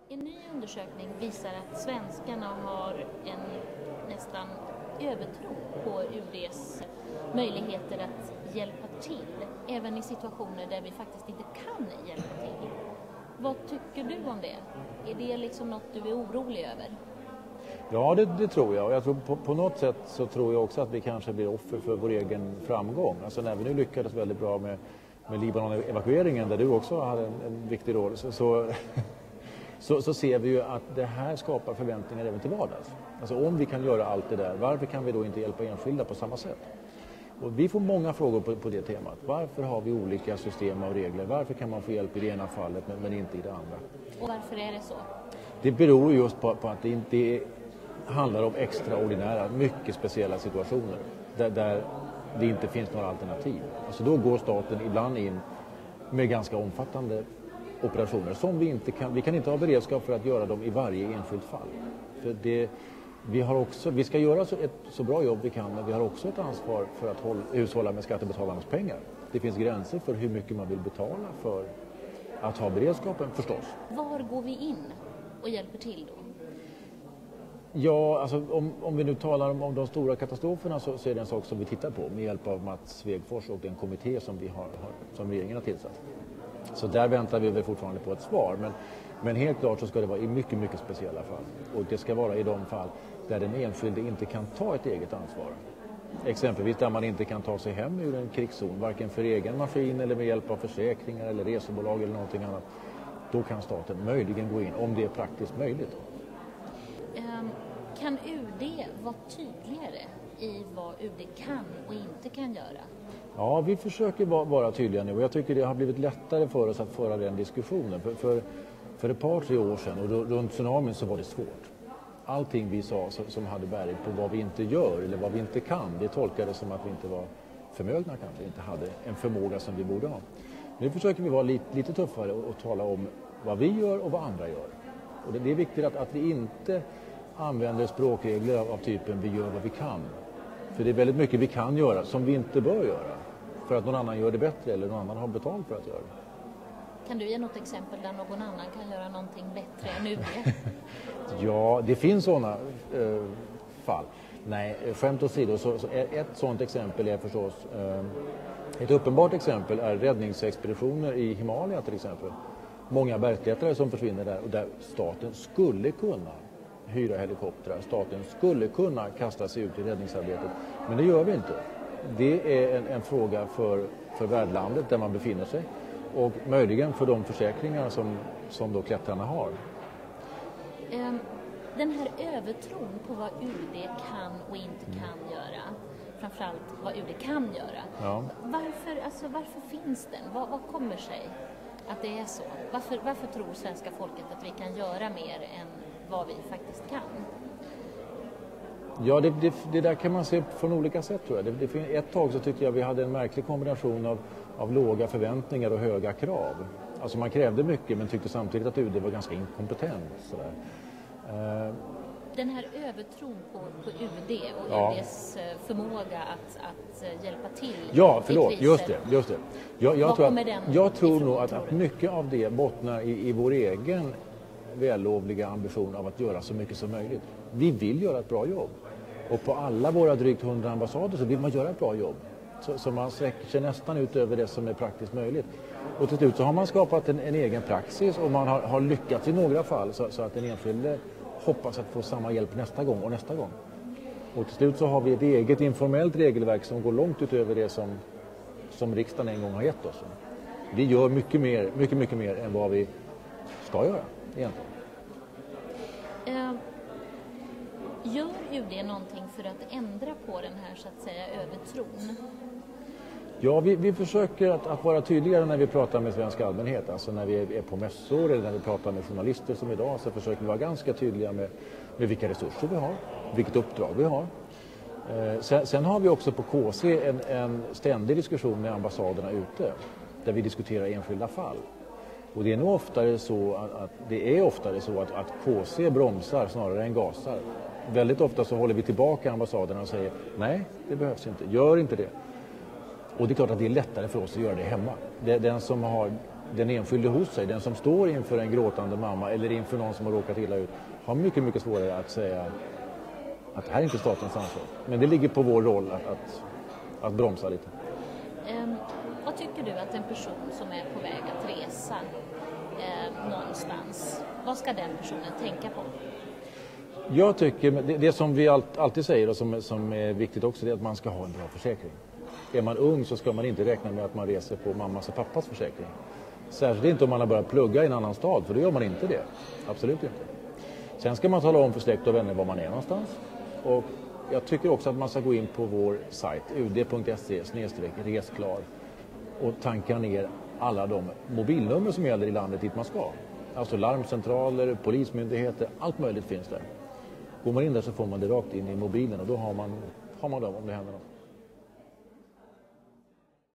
En ny undersökning visar att svenskarna har en nästan övertro på UDs möjligheter att hjälpa till, även i situationer där vi faktiskt inte kan hjälpa till. Vad tycker du om det? Är det liksom något du är orolig över? Ja, det tror jag. Och jag tror på något sätt så tror jag också att vi kanske blir offer för vår egen framgång. Alltså när vi nu lyckades väldigt bra med Libanon-evakueringen, där du också hade en viktig roll, så ser vi ju att det här skapar förväntningar även till vardags. Alltså om vi kan göra allt det där, varför kan vi då inte hjälpa enskilda på samma sätt? Och vi får många frågor på det temat. Varför har vi olika system och regler? Varför kan man få hjälp i det ena fallet men inte i det andra? Och varför är det så? Det beror just på att det inte handlar om extraordinära, mycket speciella situationer där det inte finns några alternativ. Alltså då går staten ibland in med ganska omfattande operationer som vi kan inte ha beredskap för att göra dem i varje enskilt fall. För vi ska göra ett så bra jobb vi kan, men vi har också ett ansvar för att hushålla med skattebetalarnas pengar. Det finns gränser för hur mycket man vill betala för att ha beredskapen förstås. Var går vi in och hjälper till då? Ja, alltså om vi nu talar om de stora katastroferna så är det en sak som vi tittar på med hjälp av Mats Svegfors och den kommitté som som regeringen har tillsatt. Så där väntar vi väl fortfarande på ett svar. Men helt klart så ska det vara i mycket, mycket speciella fall. Och det ska vara i de fall där den enskilde inte kan ta ett eget ansvar. Exempelvis där man inte kan ta sig hem ur en krigszon, varken för egen maskin eller med hjälp av försäkringar eller resebolag eller någonting annat. Då kan staten möjligen gå in om det är praktiskt möjligt. Kan UD vara tydligare i vad UD kan och inte kan göra? Ja, vi försöker vara tydliga nu och jag tycker det har blivit lättare för oss att föra den diskussionen. För ett par, 3 år sedan och runt tsunamin så var det svårt. Allting vi sa som hade bäring på vad vi inte gör eller vad vi inte kan, det tolkades som att vi inte var förmögna, kanske inte hade en förmåga som vi borde ha. Nu försöker vi vara lite tuffare och tala om vad vi gör och vad andra gör. Och det är viktigt att vi inte använder språkregler av typen vi gör vad vi kan. För det är väldigt mycket vi kan göra som vi inte bör göra. För att någon annan gör det bättre eller någon annan har betalt för att göra det. Kan du ge något exempel där någon annan kan göra någonting bättre än UD? Ja, det finns sådana fall. Nej, skämt åsido, så ett sådant exempel är förstås... ett uppenbart exempel är räddningsexpeditioner i Himalaya till exempel. Många bergsklättrare som försvinner där och där staten skulle kunna hyra helikoptrar. Staten skulle kunna kasta sig ut i räddningsarbetet. Men det gör vi inte. Det är en fråga för värdlandet där man befinner sig. Och möjligen för de försäkringar som då klättrarna har. Den här övertron på vad UD kan och inte kan göra. Framförallt vad UD kan göra. Ja. Varför finns den? Vad kommer sig att det är så? Varför tror svenska folket att vi kan göra mer än vad vi faktiskt kan? Ja, det där kan man se från olika sätt tror jag. Ett tag så tyckte jag vi hade en märklig kombination av låga förväntningar och höga krav. Alltså man krävde mycket men tyckte samtidigt att UD var ganska inkompetent. Sådär. Den här övertron på UD och UDs förmåga att hjälpa till. Ja, förlåt, just det. Jag tror nog att mycket av det bottnar i vår egen vällovliga ambition av att göra så mycket som möjligt. Vi vill göra ett bra jobb. Och på alla våra drygt 100 ambassader så vill man göra ett bra jobb. Så man sträcker sig nästan ut över det som är praktiskt möjligt. Och till slut så har man skapat en egen praxis och man har lyckats i några fall så att den enskilde hoppas att få samma hjälp nästa gång och nästa gång. Och till slut så har vi ett eget informellt regelverk som går långt utöver det som riksdagen en gång har gett oss. Vi gör mycket mer än vad vi ska göra egentligen. Gör UD någonting för att ändra på den här så att säga övertron? Ja, vi försöker att vara tydligare när vi pratar med svensk allmänhet. Alltså när vi är på mässor eller när vi pratar med journalister som idag så försöker vi vara ganska tydliga med vilka resurser vi har, vilket uppdrag vi har. Sen har vi också på KC en ständig diskussion med ambassaderna ute där vi diskuterar enskilda fall. Och det är nog oftare så att KC bromsar snarare än gasar. Väldigt ofta så håller vi tillbaka ambassaderna och säger nej, det behövs inte, gör inte det. Och det är klart att det är lättare för oss att göra det hemma. Den som har den enskilde hos sig, den som står inför en gråtande mamma eller inför någon som har råkat illa ut, har mycket, mycket svårare att säga att det här är inte statens ansvar. Men det ligger på vår roll att bromsa lite. Vad tycker du att en person som är på väg att resa någonstans, vad ska den personen tänka på? Jag tycker, det som vi alltid säger och som är viktigt också, det är att man ska ha en bra försäkring. Är man ung så ska man inte räkna med att man reser på mammas och pappas försäkring. Särskilt inte om man har börjat plugga i en annan stad, för då gör man inte det. Absolut inte. Sen ska man tala om för släkt och vänner var man är någonstans. Och jag tycker också att man ska gå in på vår sajt ud.se/resklar och tanka ner alla de mobilnummer som gäller i landet dit man ska. Alltså larmcentraler, polismyndigheter, allt möjligt finns där. Går man in där så får man det rakt in i mobilen och då har man dem om det händer något.